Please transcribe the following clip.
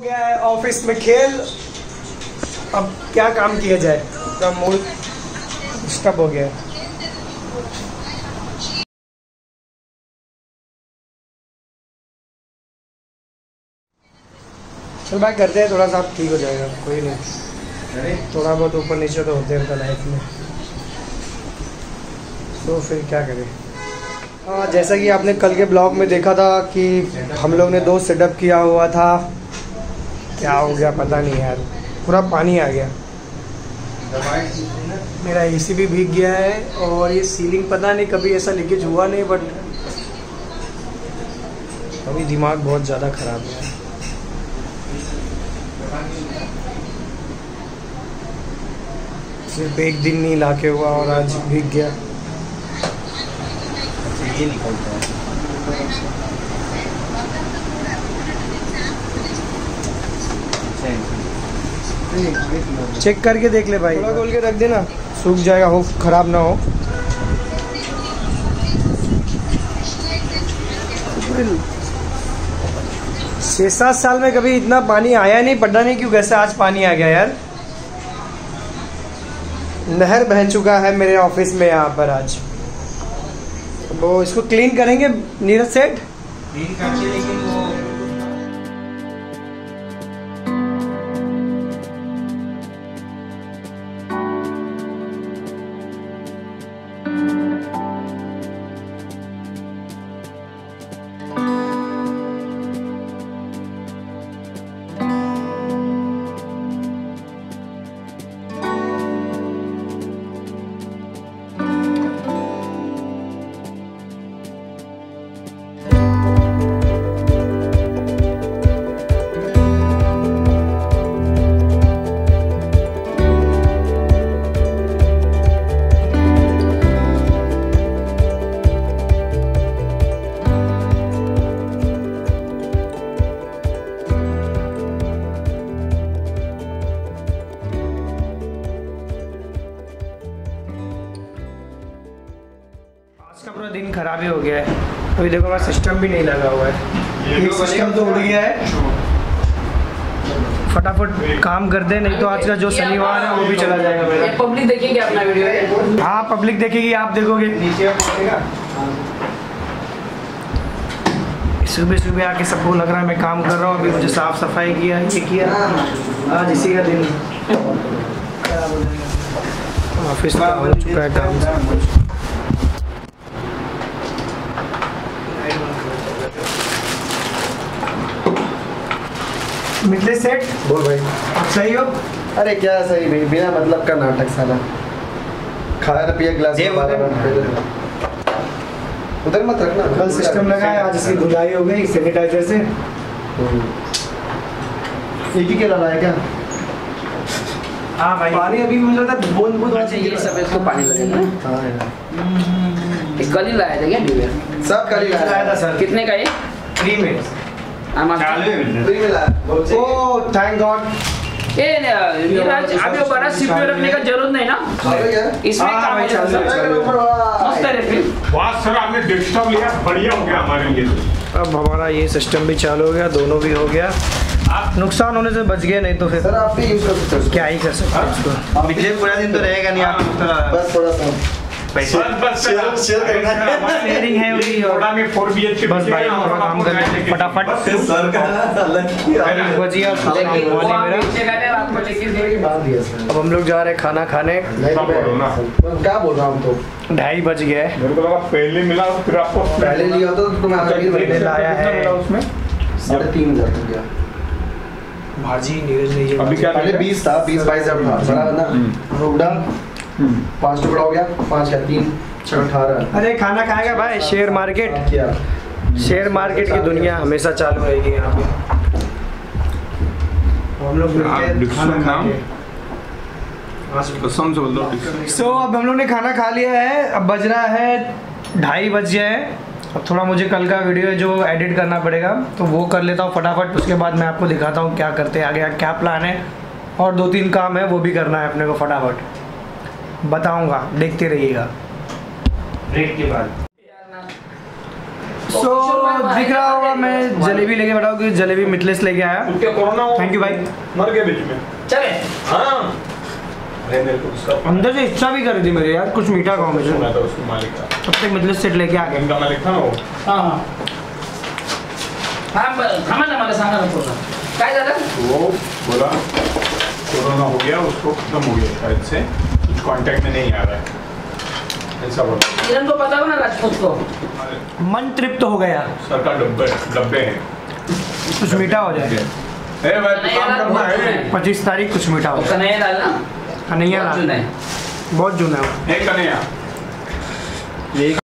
गया है ऑफिस में खेल। अब क्या काम किया जाए, पूरा मूड डिस्टर्ब हो गया है। चल भाई करते हैं, थोड़ा सा ठीक हो जाएगा, कोई नहीं। थोड़ा बहुत ऊपर नीचे तो होते रहता लाइफ में, तो फिर क्या करें। हाँ, जैसा कि आपने कल के ब्लॉग में देखा था कि हम लोग ने 2 सेटअप किया हुआ था। क्या हो गया पता नहीं यार, पूरा पानी आ गया। मेरा एसी भी भीग गया है और ये सीलिंग पता नहीं कभी ऐसा लीकेज हुआ नहीं, बट अभी दिमाग बहुत ज़्यादा ख़राब है। सिर्फ एक दिन नहीं लाके हुआ और आज भीग गया। ये निकलता है। चेक करके देख ले भाई, थोड़ा खोल के रख देना, सूख जाएगा, हो खराब ना हो। 6-7 साल में कभी इतना पानी आया नहीं, पता नहीं क्यों कैसे आज पानी आ गया यार। नहर बह चुका है मेरे ऑफिस में यहाँ पर आज। वो इसको क्लीन करेंगे नीरज सेठ, क्लीन करके, लेकिन वो का पूरा दिन खराब ही हो गया है। अभी देखो मेरा सिस्टम भी नहीं लगा हुआ है, ये सिस्टम तो उड़ गया है। फटाफट काम कर दे, नहीं तो आज का जो शनिवार है वो भी चला जाएगा मेरा। पब्लिक देखेगी अपना वीडियो? हाँ पब्लिक देखेगी, आप देखोगे। सुबह सुबह आके सबको लग रहा है मैं काम कर रहा हूँ। अभी मुझे साफ सफाई किया, ये किया, आज इसी का दिन ऑफिस का हो चुका है काम। मिथले सेठ बोल भाई। आप सही हो? अरे क्या सही भाई, बिना मतलब का नाटक साला। खाया ना पिया गिलास में उधर मत रखना। कल सिस्टम लगा है, आज इसकी धुलाई हो गई सैनिटाइजर से। एक ही के लगा है क्या? हाँ भाई, पानी अभी मुझे लगता है बूंद बूंद अच्छा ये सब इसको पानी लगेगा। हाँ यार, ये कल ही लाया था क्या ड्यूबेल? सब कल ही लाया था सर। कितने का ये? फ्री में। फ्री में लाया। Oh thank God. ये नीरज अभी वो बड़ा सीपीयू रखने का जरूरत नहीं ना, इसमें हाँ, काम भाई, है। मस्त है रे फिर। वाह सर, आपने डेस्कटॉप लिया, बढ़िया हो गया हमारे लिए। अब हमारा ये सिस्टम भी चालू हो गया, दोनों भी हो गया। नुकसान होने से बच गए, नहीं तो फिर सर आप भी यूज कर सकते हो। क्या ही कर सकते हैं इसको। बिजली पूरा दिन तो रहेगा नहीं, आप बस थोड़ा सा पैसे शेयर करना है। शेयरिंग है उसकी, और थोड़ा में 4 BHK बस भाई थोड़ा काम कर ले फटाफट। सर का अलग ही बजिया लेकिन वो मेरा। आप नीचे गए रात को लेके देंगे। बात दिया सर। अब हम लोग जा रहे हैं खाना खाने। क्या बोल रहा हूँ तो 2:30 बज गए। मेरे को लगा पहले मिला, फिर आपको पहले लिया तो तुम्हें आगे पहले लाया है उसमें 3,500 तक गया। भाजी नीरज ने ये अभी क्या पहले 20 था, 20-22 था बराबर ना। रोगडा 5 टुकड़ा हो गया, 5 या 3 18। अरे खाना खाएगा भाई। शेयर मार्केट, क्या शेयर मार्केट की दुनिया हमेशा चालू रहेगी यहाँ पे। हम लोग मिलके खाना खाएंगे। कसम से बोल दो। सो अब हम लोग ने खाना खा लिया है, अब बज रहा है 2:30 बज गया है। अब थोड़ा मुझे कल का वीडियो जो एडिट करना पड़ेगा तो वो कर लेता हूँ फटाफट। उसके बाद मैं आपको दिखाता हूँ क्या करते हैं आगे, क्या प्लान है, और 2-3 काम है वो भी करना है अपने को, फटाफट बताऊँगा, देखते रहिएगा ब्रेक के बाद। सो सो दिख रहा होगा मैं जलेबी लेके बैठा हूँ, क्योंकि जलेबी मिथलेश लेके आया। उनके कोरोना हो, थैंक यू भाई। मर गए बीच में। चले हाँ अरे मेरे को उसका अंदर से इच्छा भी कर दी मेरी यार, कुछ मीठा खाओ मुझे। सुना था उसके मालिक का, तब तक मिथलेश सेट लेके आ गए। इनका मालिक था ना वो। हां थांबा ना, मला सांगा ना पूर्ण काय झालं। वो बोला कोरोना हो गया, उसको खत्म हो गया शायद से, कुछ कांटेक्ट में नहीं आ रहा है, ऐसा बोला। किरण को पता हो ना राजपूत को। मन तृप्त हो गया, सर का डब्बे हैं, कुछ मीठा हो जाए। ए भाई तू काम करना है। 25 तारीख कुछ मीठा हो वो कन्हैया लाल ना, कन्हैया बहुत जुना है। बहुत जूना है। एक कन्हैया